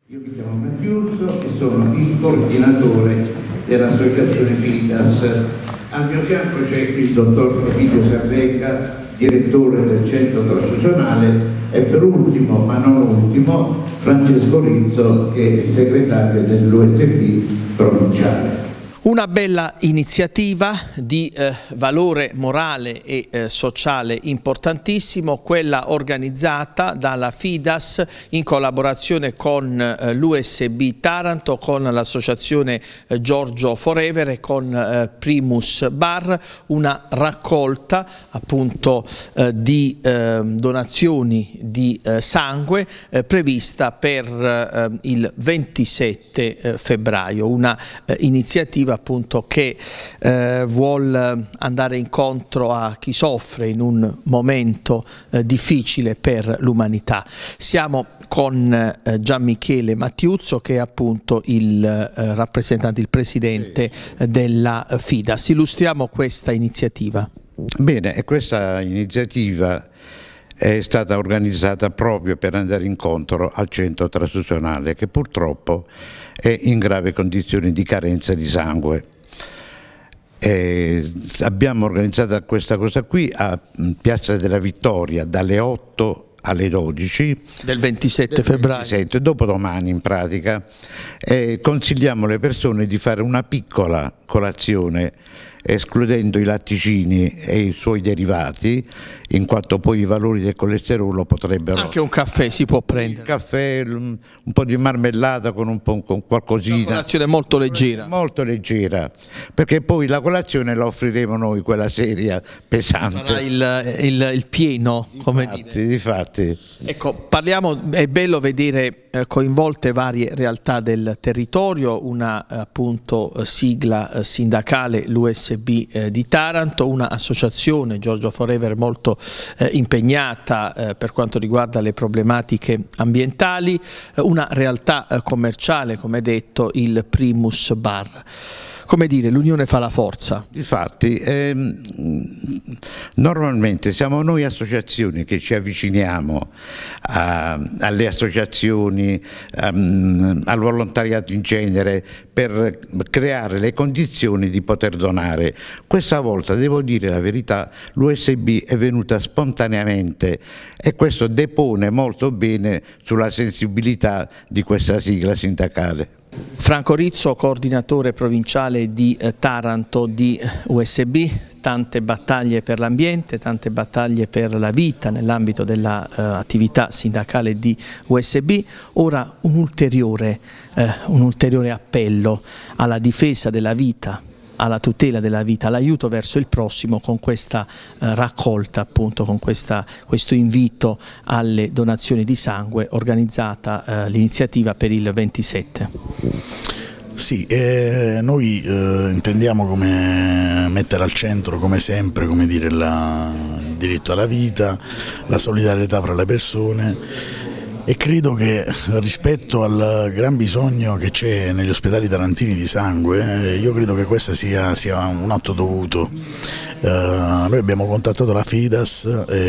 Io mi chiamo Mattiuzzo e sono il coordinatore dell'associazione Fidas. Al mio fianco c'è il dottor Emilio Sarlecca, direttore del centro transfuzionale, e per ultimo, ma non ultimo, Francesco Rizzo, che è segretario dell'USB provinciale. Una bella iniziativa di valore morale e sociale importantissimo, quella organizzata dalla Fidas in collaborazione con l'USB Taranto, con l'associazione Giorgio Forever e con Primus Bar, una raccolta appunto di donazioni di sangue prevista per il 27 febbraio, una iniziativa appunto che vuol andare incontro a chi soffre in un momento difficile per l'umanità. Siamo con Gianmichele Mattiuzzo, che è appunto il rappresentante, il presidente della Fidas. Illustriamo questa iniziativa. Bene, e questa iniziativa è stata organizzata proprio per andare incontro al centro transfuzionale, che purtroppo è in grave condizioni di carenza di sangue. Abbiamo organizzato questa cosa qui a Piazza della Vittoria dalle 8 alle 12 del 27 febbraio, 27, dopodomani in pratica. Consigliamo alle persone di fare una piccola colazione, escludendo i latticini e i suoi derivati, in quanto poi i valori del colesterolo potrebbero... Anche un caffè si può prendere. Un caffè, un po' di marmellata con qualcosina. Una colazione molto leggera. Molto leggera, perché poi la colazione la offriremo noi, quella seria, pesante. Sarà il pieno, come dire. Difatti. Ecco, parliamo, è bello vedere coinvolte varie realtà del territorio, una appunto sigla sindacale, l'USB di Taranto, una associazione Giorgio Forever molto impegnata per quanto riguarda le problematiche ambientali, una realtà commerciale, come detto, il Primus Bar. Come dire, l'unione fa la forza. Infatti, normalmente siamo noi associazioni che ci avviciniamo alle associazioni, al volontariato in genere, per creare le condizioni di poter donare. Questa volta, devo dire la verità, l'USB è venuta spontaneamente e questo depone molto bene sulla sensibilità di questa sigla sindacale. Franco Rizzo, coordinatore provinciale di Taranto di USB, tante battaglie per l'ambiente, tante battaglie per la vita nell'ambito dell'attività sindacale di USB. Ora un ulteriore appello alla difesa della vita, alla tutela della vita, all'aiuto verso il prossimo, con questa raccolta, appunto, con questo invito alle donazioni di sangue, organizzata l'iniziativa per il 27. Sì, noi intendiamo come mettere al centro, come sempre, come dire, il diritto alla vita, la solidarietà fra le persone. E credo che rispetto al gran bisogno che c'è negli ospedali tarantini di sangue, io credo che questo sia un atto dovuto. Noi abbiamo contattato la Fidas,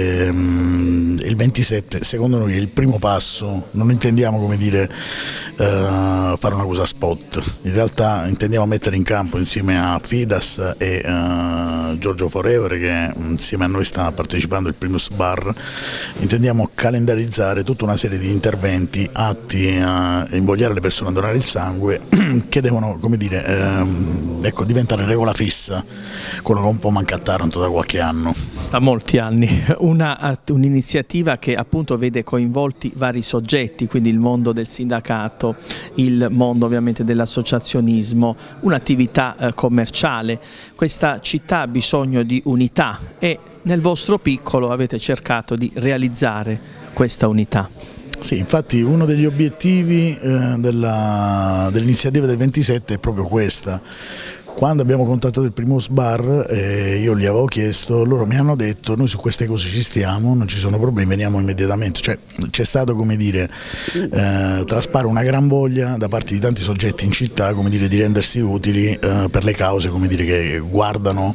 il 27 secondo noi è il primo passo, non intendiamo, come dire, fare una cosa spot, in realtà intendiamo mettere in campo insieme a Fidas e Giorgio Forever, che insieme a noi sta partecipando al Primus Bar, intendiamo calendarizzare tutta una serie di interventi atti a invogliare le persone a donare il sangue, che devono, come dire, ecco, diventare regola fissa, quello che un po' manca a Taranto da qualche anno. Da molti anni, un'iniziativa che appunto vede coinvolti vari soggetti, quindi il mondo del sindacato, il mondo ovviamente dell'associazionismo, un'attività commerciale. Questa città ha bisogno di unità e nel vostro piccolo avete cercato di realizzare questa unità. Sì, infatti uno degli obiettivi dell'iniziativa del 27 è proprio questa. Quando abbiamo contattato il Primus Bar, io gli avevo chiesto, loro mi hanno detto detto, noi su queste cose ci stiamo, non ci sono problemi, veniamo immediatamente, cioè c'è stato, come dire, traspare una gran voglia da parte di tanti soggetti in città, come dire, di rendersi utili per le cause, come dire, che guardano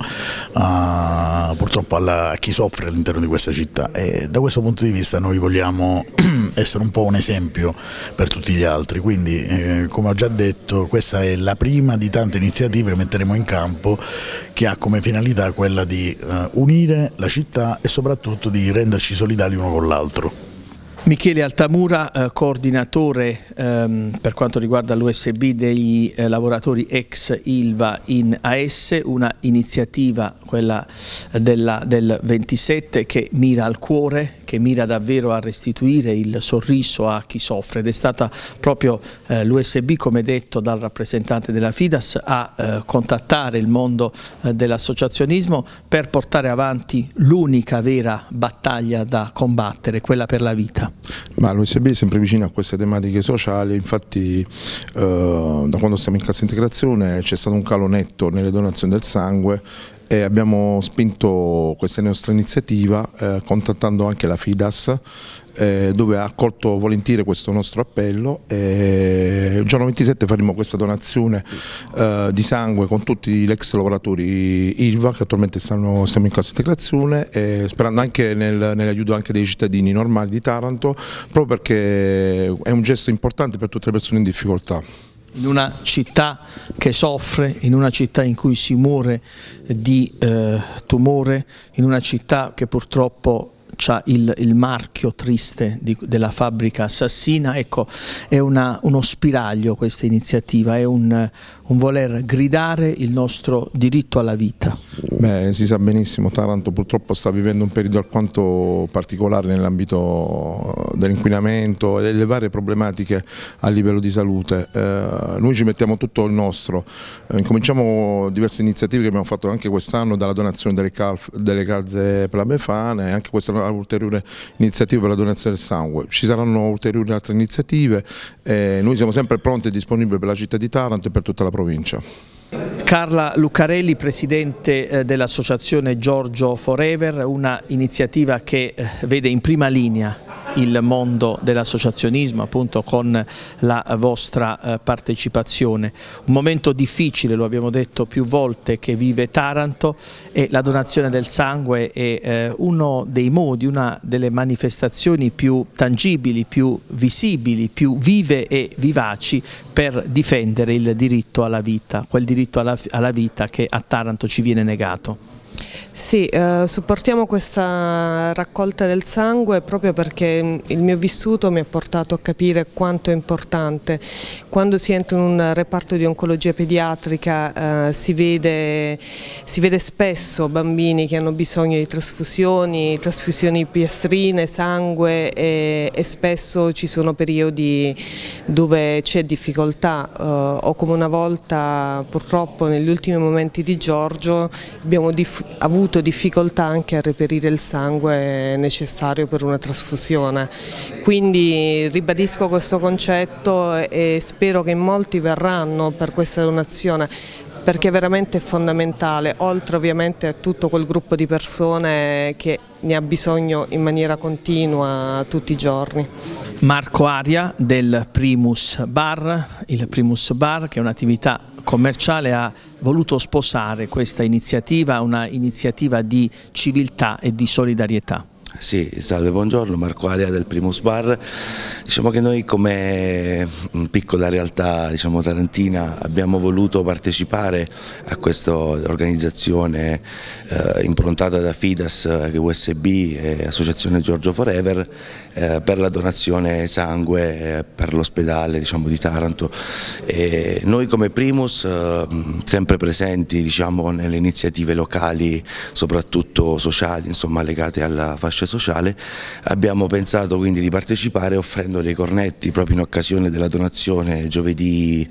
purtroppo a chi soffre all'interno di questa città, e da questo punto di vista noi vogliamo essere un po' un esempio per tutti gli altri, quindi come ho già detto questa è la prima di tante iniziative che metteremo in campo, che ha come finalità quella di unire la città e soprattutto di renderci solidali uno con l'altro. Michele Altamura, coordinatore per quanto riguarda l'USB dei lavoratori ex Ilva in AS, una iniziativa, quella del 27, che mira al cuore, che mira davvero a restituire il sorriso a chi soffre, ed è stata proprio l'USB, come detto dal rappresentante della Fidas, a contattare il mondo dell'associazionismo per portare avanti l'unica vera battaglia da combattere, quella per la vita. Ma l'USB è sempre vicino a queste tematiche sociali, infatti da quando siamo in cassa integrazione c'è stato un calo netto nelle donazioni del sangue, e abbiamo spinto questa nostra iniziativa contattando anche la Fidas, dove ha accolto volentieri questo nostro appello. Il giorno 27 faremo questa donazione di sangue con tutti gli ex lavoratori Ilva che attualmente stiamo in cassa integrazione, sperando anche nell'aiuto anche dei cittadini normali di Taranto, proprio perché è un gesto importante per tutte le persone in difficoltà. In una città che soffre, in una città in cui si muore di tumore, in una città che purtroppo ha il marchio triste della fabbrica assassina, ecco, è uno spiraglio questa iniziativa, è un voler gridare il nostro diritto alla vita. Beh, si sa benissimo, Taranto purtroppo sta vivendo un periodo alquanto particolare nell'ambito dell'inquinamento e delle varie problematiche a livello di salute. Noi ci mettiamo tutto il nostro, incominciamo diverse iniziative che abbiamo fatto anche quest'anno, dalla donazione delle calze per la Befana, e anche questa ulteriore iniziativa per la donazione del sangue. Ci saranno ulteriori altre iniziative, noi siamo sempre pronti e disponibili per la città di Taranto e per tutta la provincia. Carla Lucarelli, presidente dell'associazione Giorgio Forever, una iniziativa che vede in prima linea il mondo dell'associazionismo, appunto con la vostra partecipazione. Un momento difficile, lo abbiamo detto più volte, che vive Taranto, e la donazione del sangue è uno dei modi, una delle manifestazioni più tangibili, più visibili, più vive e vivaci per difendere il diritto alla vita, quel diritto alla vita che a Taranto ci viene negato. Sì, supportiamo questa raccolta del sangue proprio perché il mio vissuto mi ha portato a capire quanto è importante. Quando si entra in un reparto di oncologia pediatrica si vede spesso bambini che hanno bisogno di trasfusioni piastrine, sangue, e spesso ci sono periodi dove c'è difficoltà, o come una volta purtroppo negli ultimi momenti di Giorgio abbiamo avuto difficoltà anche a reperire il sangue necessario per una trasfusione. Quindi ribadisco questo concetto e spero che in molti verranno per questa donazione, perché veramente è fondamentale, oltre ovviamente a tutto quel gruppo di persone che ne ha bisogno in maniera continua tutti i giorni. Marco Aria del Primus Bar, il Primus Bar, che è un'attività commerciale, ha voluto sposare questa iniziativa, una iniziativa di civiltà e di solidarietà. Sì, salve, buongiorno, Marco Aria del Primus Bar. Diciamo che noi come piccola realtà, diciamo, tarantina abbiamo voluto partecipare a questa organizzazione improntata da Fidas, USB e Associazione Giorgio Forever per la donazione sangue per l'ospedale, diciamo, di Taranto. E noi come Primus, sempre presenti, diciamo, nelle iniziative locali, soprattutto sociali, insomma, legate alla fascia sociale, abbiamo pensato quindi di partecipare offrendo dei cornetti proprio in occasione della donazione giovedì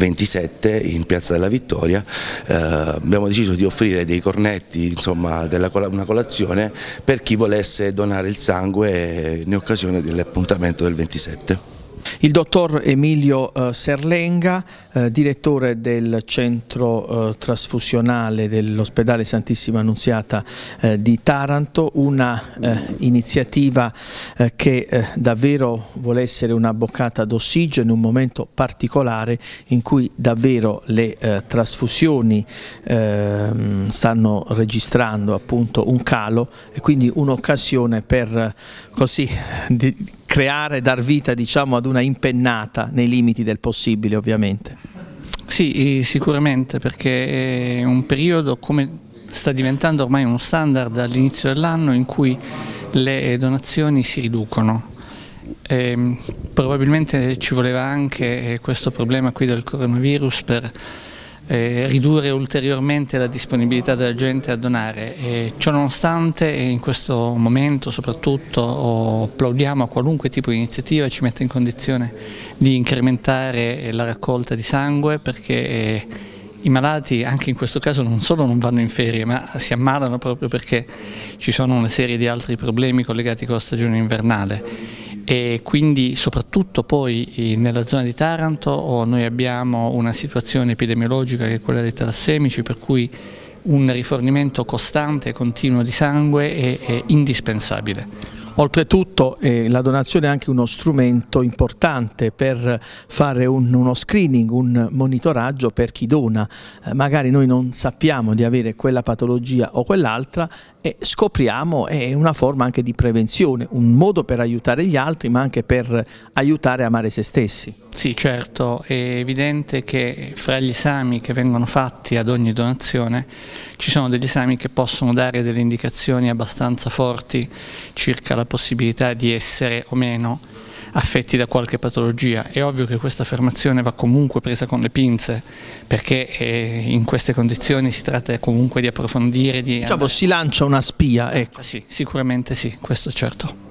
27 in Piazza della Vittoria. Abbiamo deciso di offrire dei cornetti, insomma, una colazione per chi volesse donare il sangue in occasione dell'appuntamento del 27. Il dottor Emilio Serlenga, direttore del centro trasfusionale dell'ospedale Santissima Annunziata di Taranto, una iniziativa che davvero vuole essere una boccata d'ossigeno in un momento particolare in cui davvero le trasfusioni stanno registrando appunto un calo, e quindi un'occasione per così creare, dar vita diciamo ad una impennata nei limiti del possibile ovviamente. Sì, sicuramente, perché è un periodo, come sta diventando ormai uno standard all'inizio dell'anno, in cui le donazioni si riducono. Probabilmente ci voleva anche questo problema qui del coronavirus per ridurre ulteriormente la disponibilità della gente a donare. Ciò nonostante, in questo momento soprattutto applaudiamo a qualunque tipo di iniziativa ci metta in condizione di incrementare la raccolta di sangue, perché i malati anche in questo caso non solo non vanno in ferie, ma si ammalano proprio perché ci sono una serie di altri problemi collegati con la stagione invernale. E quindi soprattutto poi nella zona di Taranto noi abbiamo una situazione epidemiologica che è quella dei talassemici, per cui un rifornimento costante e continuo di sangue è indispensabile. Oltretutto la donazione è anche uno strumento importante per fare uno screening, un monitoraggio per chi dona. Magari noi non sappiamo di avere quella patologia o quell'altra e scopriamo, è una forma anche di prevenzione, un modo per aiutare gli altri ma anche per aiutare a amare se stessi. Sì, certo, è evidente che fra gli esami che vengono fatti ad ogni donazione ci sono degli esami che possono dare delle indicazioni abbastanza forti circa la possibilità di essere o meno affetti da qualche patologia. È ovvio che questa affermazione va comunque presa con le pinze, perché in queste condizioni si tratta comunque di approfondire. Diciamo, si lancia una spia, ecco. Sì, sicuramente sì, questo certo.